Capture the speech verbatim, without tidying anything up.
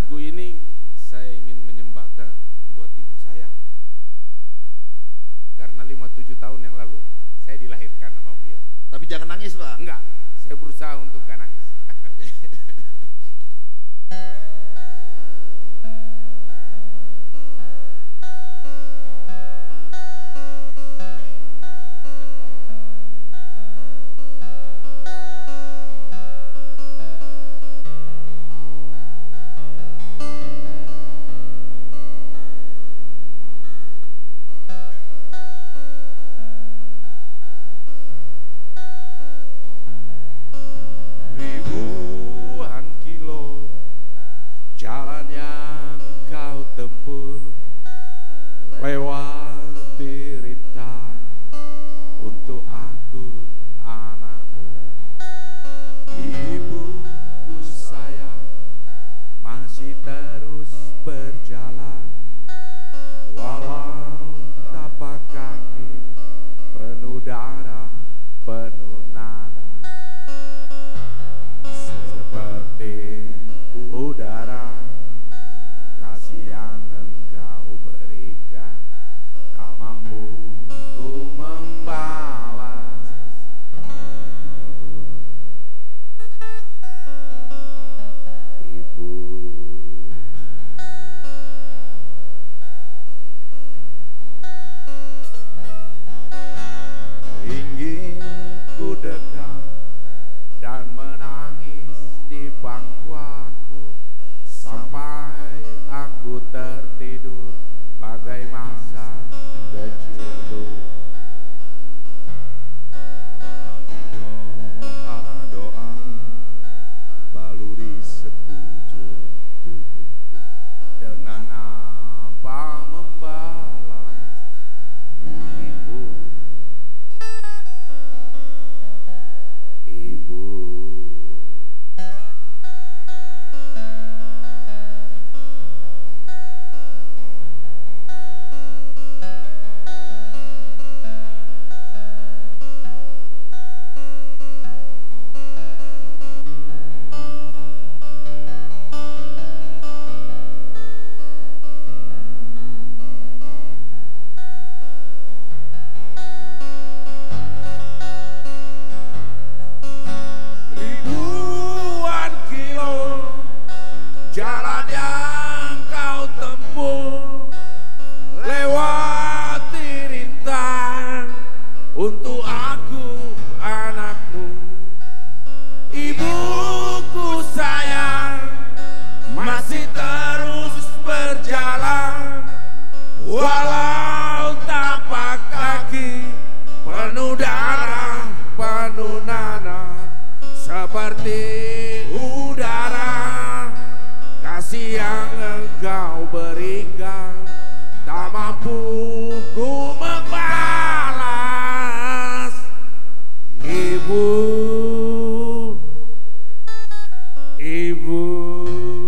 Lagu ini saya ingin menyembahkan buat ibu saya. Karena lima puluh tujuh tahun yang lalu saya dilahirkan sama beliau. Tapi jangan nangis, Pak. Enggak, saya berusaha untuk gak nangis. Jalan yang kau tempuh lewati rintang untuk aku anakmu. Ibuku sayang masih terus berjalan walau tapak kaki penuh darah penuh nada. Seperti udara kasih yang engkau berikan, tak mampu ku membalas. Ibu, ibu ingin ku dekat dan menangis di pangkuanmu sampai aku tertidur bagai masa kecil dulu. Lalu doa-doa baluri sekujur tubuhku, Dengan apa membalas ibu, ibu. Ribuan kilo jalan yang kau tempuh lewati rintang untuk aku anakmu. Ibuku sayang masih terus berjalan walau tapak kaki penuh darah penuh nanah. Seperti udara kasih yang engkau berikan, tak mampu ku membalas. Ibu, ibu.